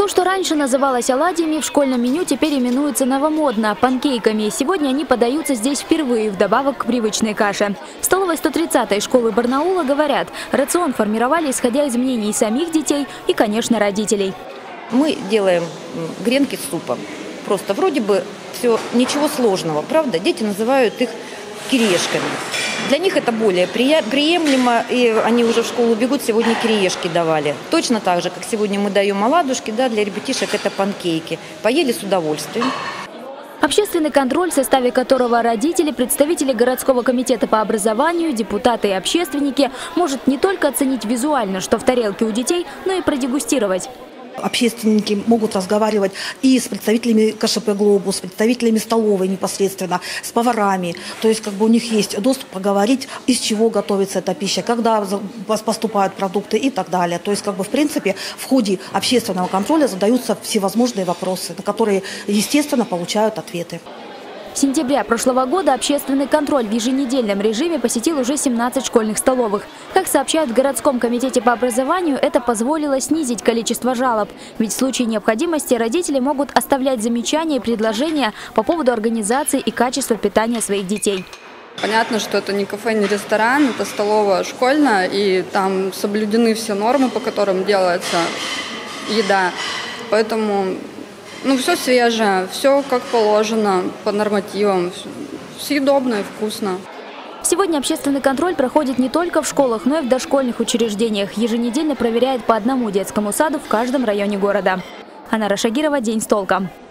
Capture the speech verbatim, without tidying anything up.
То, что раньше называлось оладьями, в школьном меню теперь именуется новомодно – панкейками. Сегодня они подаются здесь впервые, вдобавок к привычной каше. В столовой сто тридцатой школы Барнаула говорят, рацион формировали, исходя из мнений самих детей и, конечно, родителей. Мы делаем гренки с супом. Просто вроде бы все ничего сложного, правда? Дети называют их кириешками. Для них это более приемлемо, и они уже в школу бегут, сегодня кириешки давали. Точно так же, как сегодня мы даем оладушки, да, для ребятишек это панкейки. Поели с удовольствием. Общественный контроль, в составе которого родители, представители городского комитета по образованию, депутаты и общественники, может не только оценить визуально, что в тарелке у детей, но и продегустировать. Общественники могут разговаривать и с представителями ка ша пэ «Глобус», с представителями столовой непосредственно, с поварами. То есть как бы у них есть доступ поговорить, из чего готовится эта пища, когда поступают продукты и так далее. То есть как бы в принципе в ходе общественного контроля задаются всевозможные вопросы, на которые, естественно, получают ответы. С сентября прошлого года общественный контроль в еженедельном режиме посетил уже семнадцать школьных столовых. Как сообщают в городском комитете по образованию, это позволило снизить количество жалоб. Ведь в случае необходимости родители могут оставлять замечания и предложения по поводу организации и качества питания своих детей. Понятно, что это не кафе, не ресторан, это столовая школьная, и там соблюдены все нормы, по которым делается еда. Поэтому... Ну, все свежее, все как положено, по нормативам, съедобно и вкусно. Сегодня общественный контроль проходит не только в школах, но и в дошкольных учреждениях. Еженедельно проверяет по одному детскому саду в каждом районе города. Анна Рашагирова, День с толком.